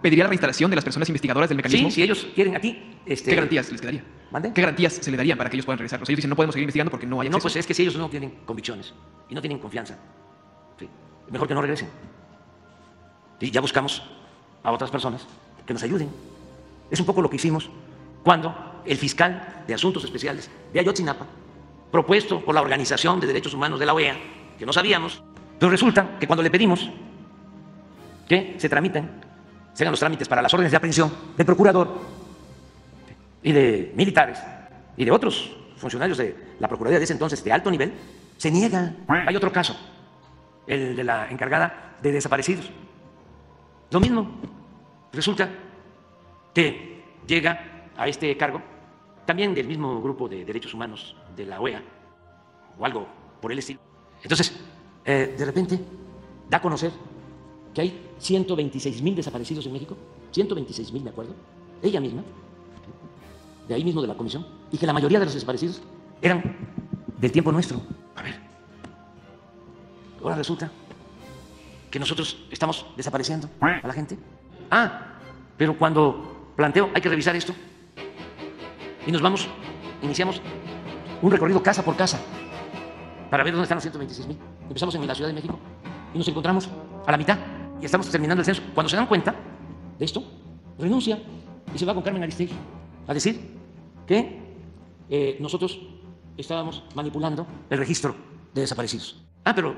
pediría la reinstalación de las personas investigadoras del mecanismo. Sí, si ellos quieren aquí... ¿Qué garantías les quedaría? ¿Mande? ¿Qué garantías se le darían para que ellos puedan regresar? O sea, ellos dicen, no podemos seguir investigando porque no hay acceso. No, pues es que si ellos no tienen convicciones y no tienen confianza, sí, mejor que no regresen. Y ya buscamos a otras personas que nos ayuden. Es un poco lo que hicimos cuando el fiscal de Asuntos Especiales de Ayotzinapa, propuesto por la Organización de Derechos Humanos de la OEA, que no sabíamos, pero resulta que cuando le pedimos que se hagan los trámites para las órdenes de aprehensión del procurador y de militares y de otros funcionarios de la Procuraduría de ese entonces de alto nivel, se niega. Hay otro caso, el de la encargada de desaparecidos. Lo mismo, resulta que llega a este cargo también del mismo grupo de derechos humanos de la OEA o algo por el estilo. Entonces, de repente da a conocer que hay 126,000 desaparecidos en México, 126,000, me acuerdo, ella misma, de ahí mismo de la comisión, y que la mayoría de los desaparecidos eran del tiempo nuestro. A ver, ahora resulta que nosotros estamos desapareciendo a la gente. Pero cuando planteo, hay que revisar esto, y iniciamos un recorrido casa por casa para ver dónde están los 126,000. Empezamos en la Ciudad de México y nos encontramos a la mitad y estamos terminando el censo. Cuando se dan cuenta de esto, renuncia y se va con Carmen Aristegui a decir que nosotros estábamos manipulando el registro de desaparecidos. Pero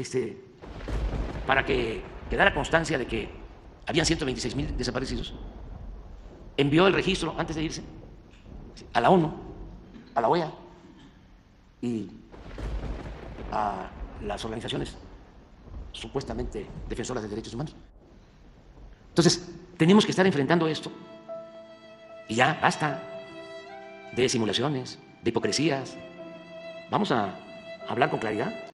para que quedara constancia de que habían 126,000 desaparecidos, envió el registro antes de irse a la ONU, a la OEA y a las organizaciones supuestamente defensoras de derechos humanos. Entonces, tenemos que estar enfrentando esto y ya basta de simulaciones, de hipocresías. Vamos a hablar con claridad.